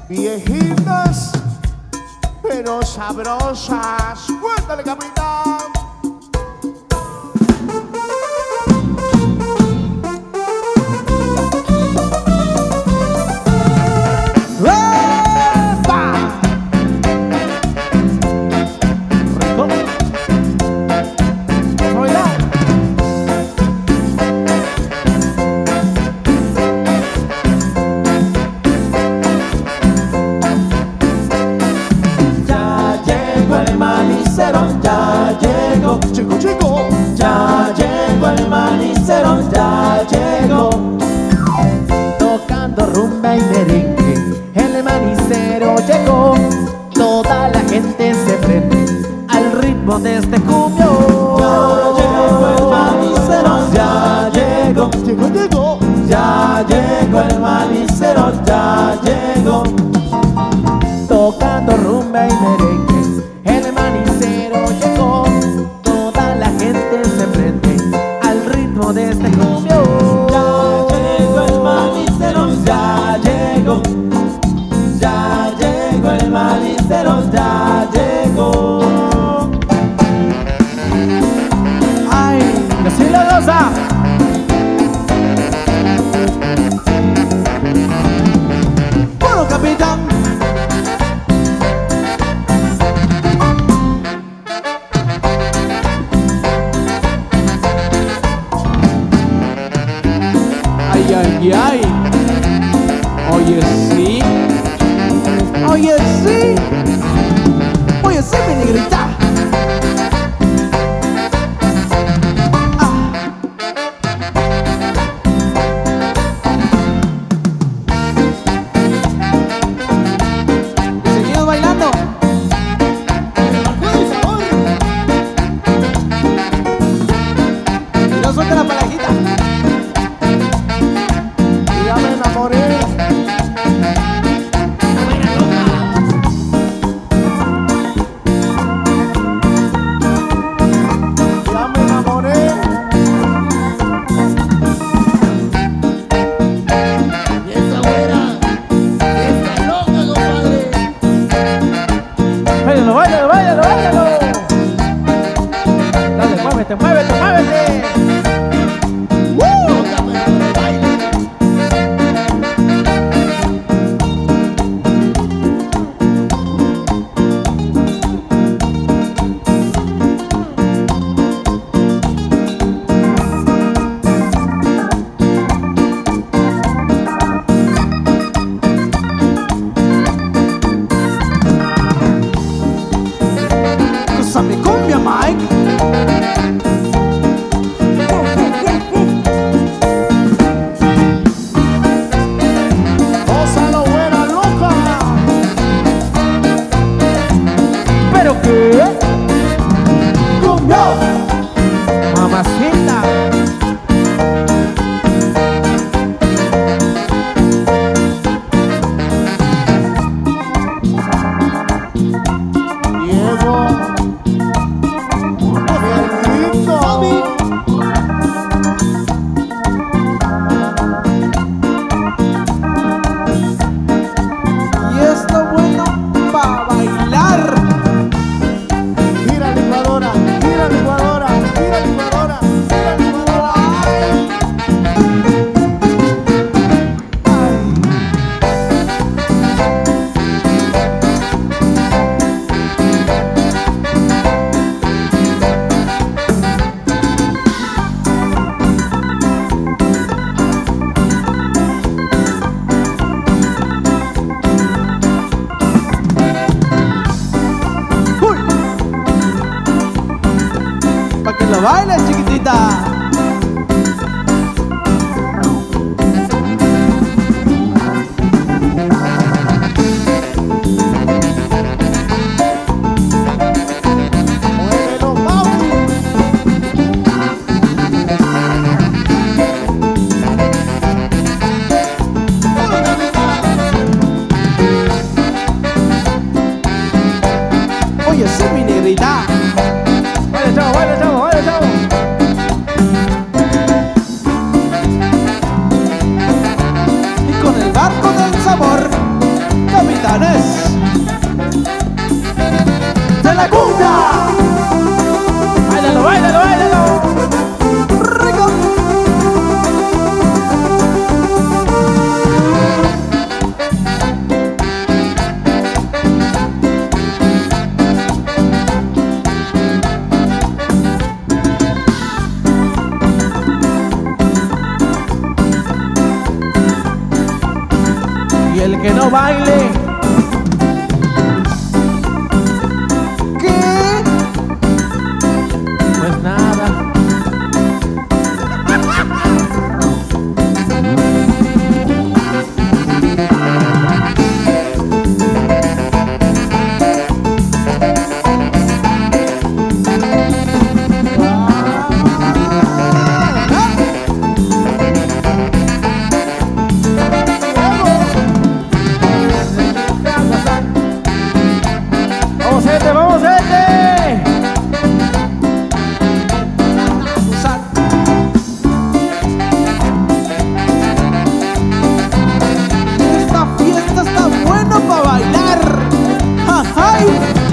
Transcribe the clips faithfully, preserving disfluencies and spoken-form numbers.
viejitas, pero sabrosas. Cuéntale, capitán. Chico, chico, ya llegó el manicero, ya llegó. Tocando rumba y merengue, el manicero llegó. Toda la gente se prende al ritmo de este cumbio. Ya llegó el manicero, ya llegó. chico, chico, Ya llegó el manicero, ya llegó. Tocando rumba y merengue, el manicero llegó. Toda la gente se prende al ritmo de este cumbio. Ya llegó el manicero, ya llegó. Ya llegó el manicero, ya llegó. ¡Ay! ¡Que sí la goza! bueno, capitán. Ay, ay, ay. Oye, sí. Oye, sí. Oye, sí, mi negrita. Ah. Y seguimos bailando. Y no suelta la palajita. Ya me enamoré. Ya me enamoré. Y esa güera está loca, compadre. Báilalo, báilalo, báilalo, báilalo. Dale, muévete, muévete, muévete. Loca, pero no baila. Cosa mi cumbia, Mike. Gózalo, güera loca. ¿Pero qué? ¡Cumbia! Mamacita. Diego. Dieguito. Y esto bueno para bailar. Gira licuadora, gira licuadora, gira licuadora, gira licuadora. ¡Uy! Pa' que lo bailes, chiquitita. Muévelo, papi. Oye, sí, mi negrita. Baila, chavo, baila, chavo, baila, chavo. el que no baile. ¿Qué? Pues nada. Vamos, gente, vamos, gente. Esta fiesta está buena para bailar. ¡Ajay!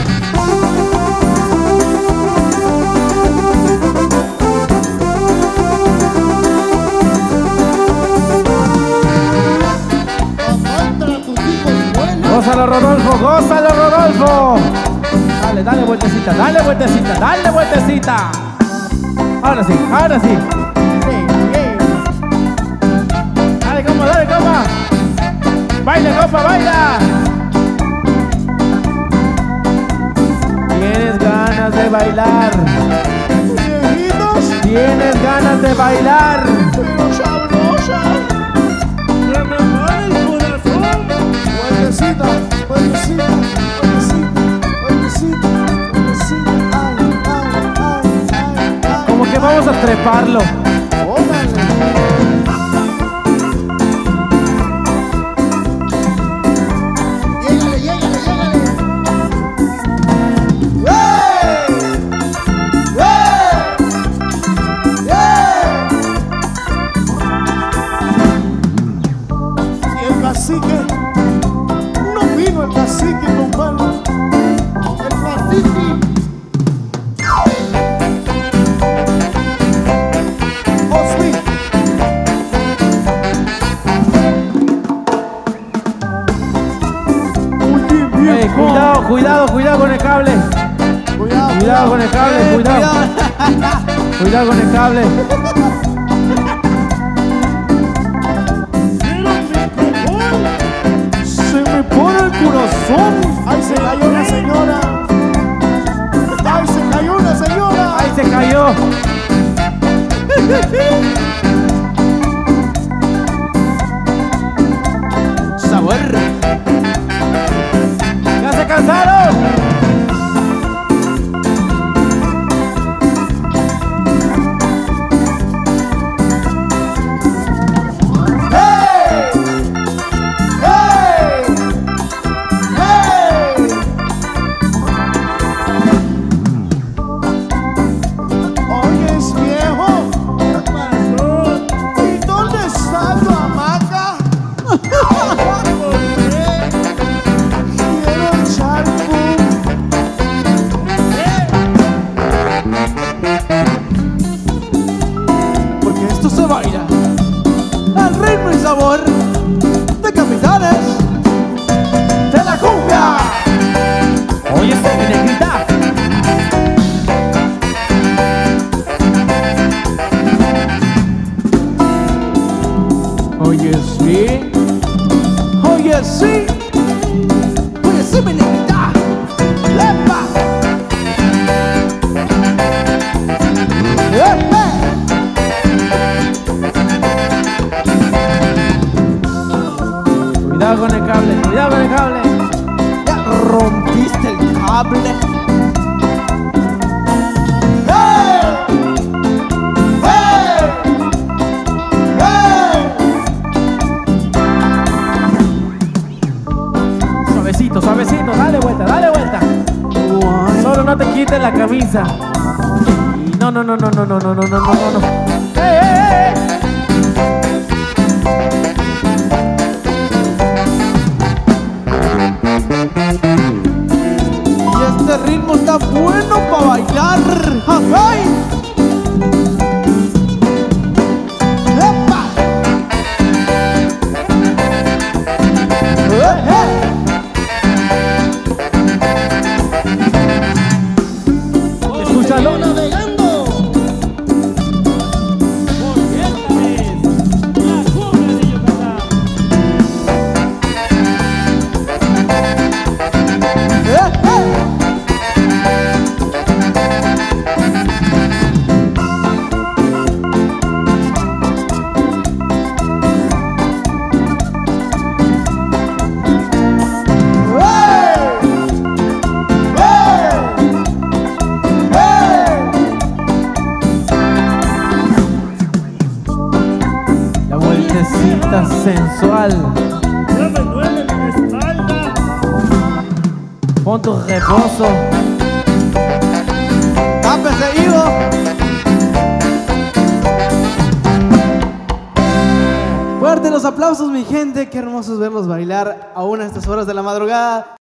Contra tus hijos buenos. Gózalo, Rodolfo, gózalo, Rodolfo. Dale, dale vueltecita, dale vueltecita, dale vueltecita. Ahora sí, ahora sí. Dale, compa, dale, compa. Baila, compa, baila. Tienes ganas de bailar. Viejitos, Tienes ganas de bailar. pero sabrosa. ¡Que me muere el corazón! Vueltecita, vueltecita, vueltecita, vueltecita, vueltecita. Ay, ay, ay, ay, ay. Como que vamos a treparlo. Órale. ¡Llégale, llégale, llégale! ¡Hey! ¡Hey! ¡Hey! Si el cacique, no vino el cacique, compadre. El cacique. Osmi. Muy bien, Ey, cuidado, cuidado, cuidado con el cable. Cuidado, Cuidado con el cable, cuidado. Cuidado con el cable. Se me pone el corazón. Ay, se cayó una señora. Ay, se cayó una señora. Ahí se cayó. Sabor. ¡Ya se cansaron! ¡Hey! ¡Hey! ¡Hey! Oyes, viejo. ¿Qué pasó? ¿Y dónde está tu hamaca? ¿Por qué? Quiero echar porque esto se baila al ritmo y sabor de Capitanes de la cumbia. Oye, se me negrita. Oye, sí. Oye, sí. Oye, sí, mi negrita. ¡Epa! ¡Epa! Cuidado con el cable, cuidado con el cable. Ya rompiste el cable. ¡Hey! ¡Hey! ¡Hey! Suavecito, suavecito, dale vuelta, dale vuelta. Solo no te quites la camisa. Y no, no, no, no, no, no, no, no, no, no, no. ¡Ey, ey, ey! Y este ritmo está bueno para bailar. ¡Ay! ¡Epa! ¡Eh, eh! Escúchalo. Sigue navegando. igual. Ya me duele la espalda. Pon tu reposo. Tápese, Ivo. Fuerte los aplausos, mi gente. Qué hermoso es verlos bailar aún a estas horas de la madrugada.